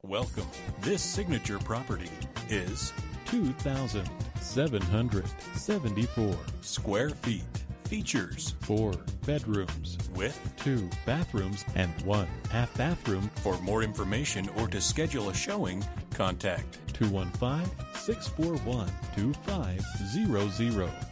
Welcome. This signature property is 2,774 square feet. Features 4 bedrooms with 2 bathrooms and 1 half bathroom. For more information or to schedule a showing, contact 215-641-2500.